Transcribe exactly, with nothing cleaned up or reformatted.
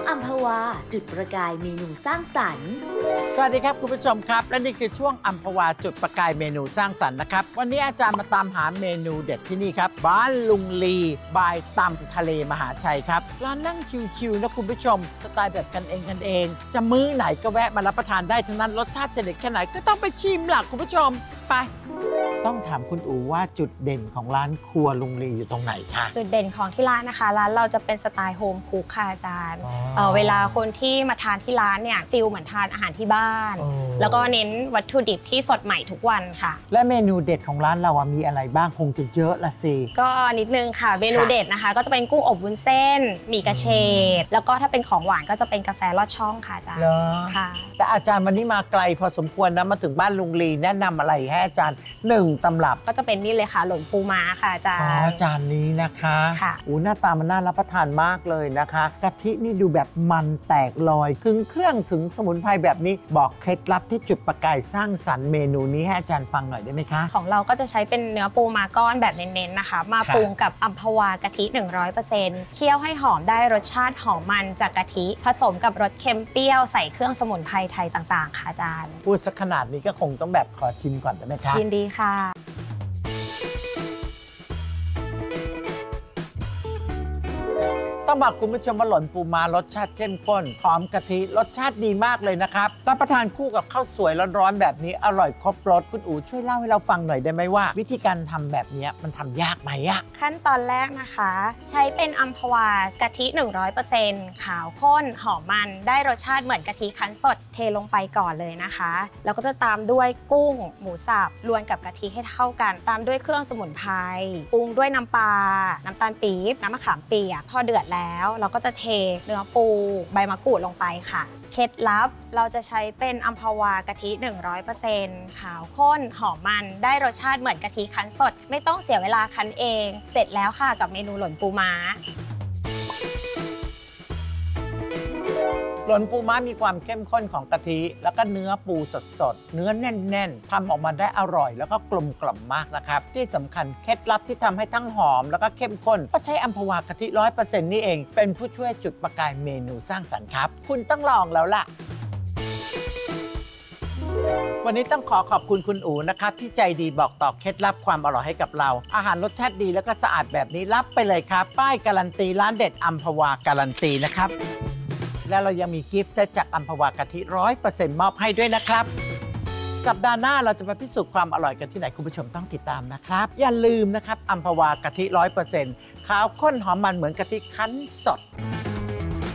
อัมพวาจุดประกายเมนูสร้างสรรค์สวัสดีครับคุณผู้ชมครับและนี่คือช่วงอัมพวาจุดประกายเมนูสร้างสรรค์นะครับวันนี้อาจารย์มาตามหาเมนูเด็ดที่นี่ครับบ้านลุงลีบายตำทะเลมหาชัยครับร้านนั่งชิวๆนะคุณผู้ชมสไตล์แบบกันเองกันเองจะมื้อไหนก็แวะมารับประทานได้ทั้งนั้นรสชาติจะเด็ดแค่ไหนก็ต้องไปชิมหลักคุณผู้ชมไปต้องถามคุณอู๋ว่าจุดเด่นของร้านครัวลุงลีอยู่ตรงไหนคะจุดเด่นของที่ร้านนะคะร้านเราจะเป็นสไตล์โฮมคุกค่ะอาจารย์เอ่อเวลาคนที่มาทานที่ร้านเนี่ยฟิลเหมือนทานอาหารที่บ้านแล้วก็เน้นวัตถุดิบที่สดใหม่ทุกวันค่ะและเมนูเด็ดของร้านเรามีอะไรบ้างคงจะเยอะละสิก็นิดนึงค่ะเมนูเด็ดนะคะก็จะเป็นกุ้งอบวุ้นเส้นหมี่กระเฉดแล้วก็ถ้าเป็นของหวานก็จะเป็นกาแฟลอดช่องค่ะอาจารย์ค่ะแต่อาจารย์วันนี้มาไกลพอสมควรนะมาถึงบ้านลุงลีแนะนำอะไรให้อาจารย์หนึ่งตำรับก็จะเป็นนี่เลยค่ะหล่นปูม้าค่ะอาจารย์อ๋อจานนี้นะคะค่ะอู้หน้าตามันน่ารับประทานมากเลยนะคะกะทินี่ดูแบบมันแตกลอยถึงเครื่องถึงสมุนไพรแบบนี้บอกเคล็ดลับที่จุดประกายสร้างสรรค์เมนูนี้ให้อาจารย์ฟังหน่อยได้ไหมคะของเราก็จะใช้เป็นเนื้อปูม้าก้อนแบบเน้นๆนะคะมาปรุงกับอัมพวากะทิ หนึ่งร้อยเปอร์เซ็นต์ เคี่ยวให้หอมได้รสชาติหอมมันจากกะทิผสมกับรสเค็มเปรี้ยวใส่เครื่องสมุนไพรไทยต่างๆค่ะอาจารย์พูดสักขนาดนี้ก็คงต้องแบบขอชิมก่อนได้ไหมคะยินดีค่ะต้องบอกคุณผู้ชมว่าหล่นปูม้ารสชาติเข้มข้นหอมกะทิรสชาติดีมากเลยนะครับรับประทานคู่กับข้าวสวยร้อนๆแบบนี้อร่อยครบรสคุณอู๋ช่วยเล่าให้เราฟังหน่อยได้ไหมว่าวิธีการทำแบบนี้มันทำยากไหมอะขั้นตอนแรกนะคะใช้เป็นอัมพวากะทิ หนึ่งร้อยเปอร์เซ็นต์ ขาวข้นหอมมันได้รสชาติเหมือนกะทิคั้นสดเทลงไปก่อนเลยนะคะแล้วก็จะตามด้วยกุ้งหมูสับรวนกับกะทิให้เท่ากันตามด้วยเครื่องสมุนไพรปรุงด้วยน้ำปลาน้ำตาลปี๊บน้ำมะขามเปียกพอเดือดแล้วเราก็จะเทเนื้อปูใบมะกรูดลงไปค่ะเคล็ดลับเราจะใช้เป็นอัมพวากะทิ หนึ่งร้อยเปอร์เซ็นต์ ขาวข้นหอมมันได้รสชาติเหมือนกะทิคั้นสดไม่ต้องเสียเวลาคั้นเองเสร็จแล้วค่ะกับเมนูหล่นปูม้าหล่นปูม้ามีความเข้มข้นของกะทิแล้วก็เนื้อปูสดๆเนื้อแน่นๆทำออกมาได้อร่อยแล้วก็กลมกล่อมมากนะครับที่สำคัญเคล็ดลับที่ทำให้ทั้งหอมแล้วก็เข้มข้นก็ใช้อัมพวากะทิ ร้อยเปอร์เซ็นต์ นี่เองเป็นผู้ช่วยจุดประกายเมนูสร้างสรรค์ครับคุณต้องลองแล้วล่ะวันนี้ต้องขอขอบคุณคุณอู๋นะครับที่ใจดีบอกต่อเคล็ดลับความอร่อยให้กับเราอาหารรสชาติดีแล้วก็สะอาดแบบนี้รับไปเลยครับป้ายการันตีร้านเด็ดอัมพวาการันตีนะครับและเรายังมีกิฟต์เซตจากอัมพวากะทิ ร้อยเปอร์เซ็นต์ มอบให้ด้วยนะครับสัปดาห์หน้าเราจะไปพิสูจน์ความอร่อยกันที่ไหนคุณผู้ชมต้องติดตามนะครับอย่าลืมนะครับอัมพวากะทิ ร้อยเปอร์เซ็นต์ ขาวข้นหอมมันเหมือนกะทิคั้นสด